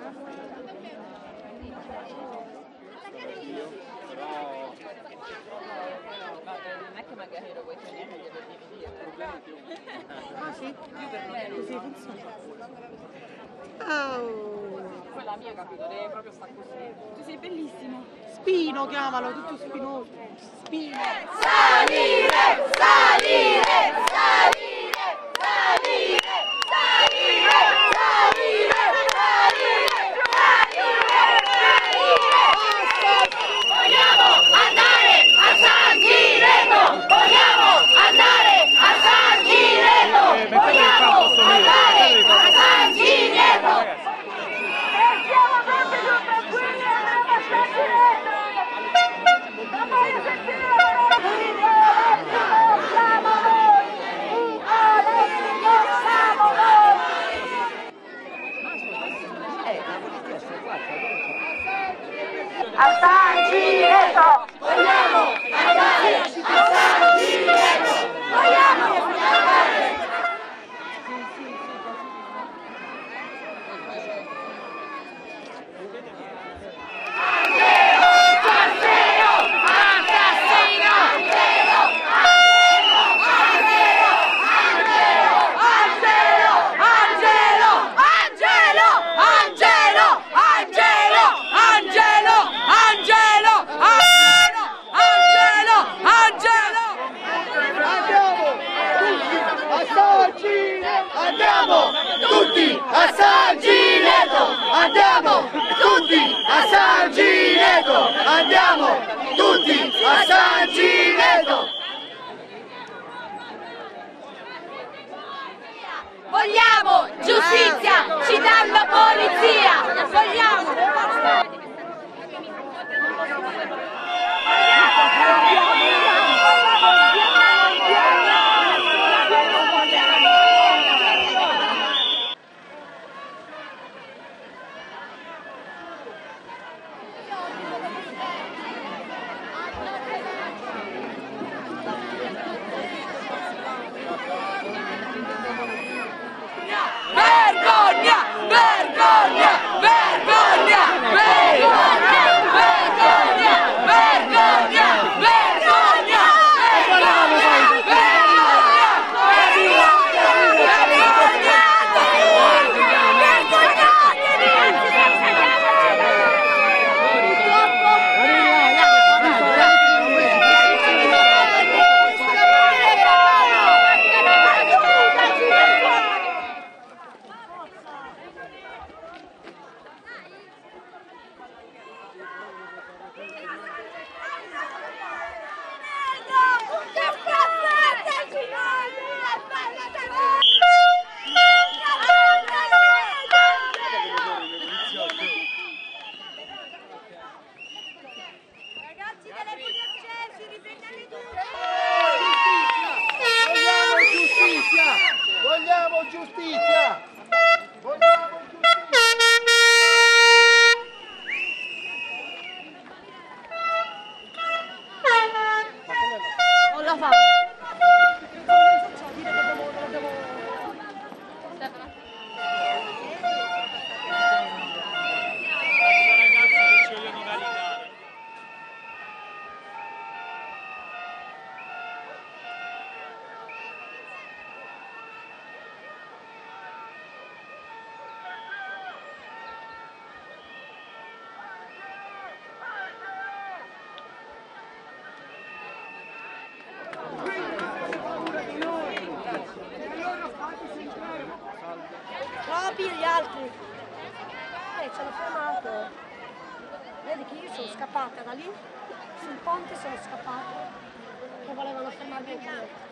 Non è che magari lo vuoi tenere e glielo dividi. Ah sì? Così funziona. Poi la mia, capito, deve proprio sta così. Tu sei bellissimo. Spino, chiamalo, tutto spinoso. Spino. Salire, salire, salire, salire, salire, salire, vogliamo andare a San Gireno, vogliamo andare a San Gireno, vogliamo andare a San Gireno. Siamo tutti più tranquilli e andiamo a San Gireno. A San Gireno, vogliamo andare a San Gireno, vogliamo andare. Andiamo tutti a San Gireno, andiamo tutti a San Gireno, andiamo tutti a San Gireno. Vogliamo giustizia, ci danno polizia, vogliamo. Vergogna! Vergogna! Vergogna! Vergogna! Vergogna! Vergogna! Vergogna! Vogliamo giustizia! Vogliamo giustizia! Non la fa. Propi gli altri. Ce l'ho fermato. Vedi che io sono scappata da lì, sul ponte sono scappata, che volevano fermarmi anche loro.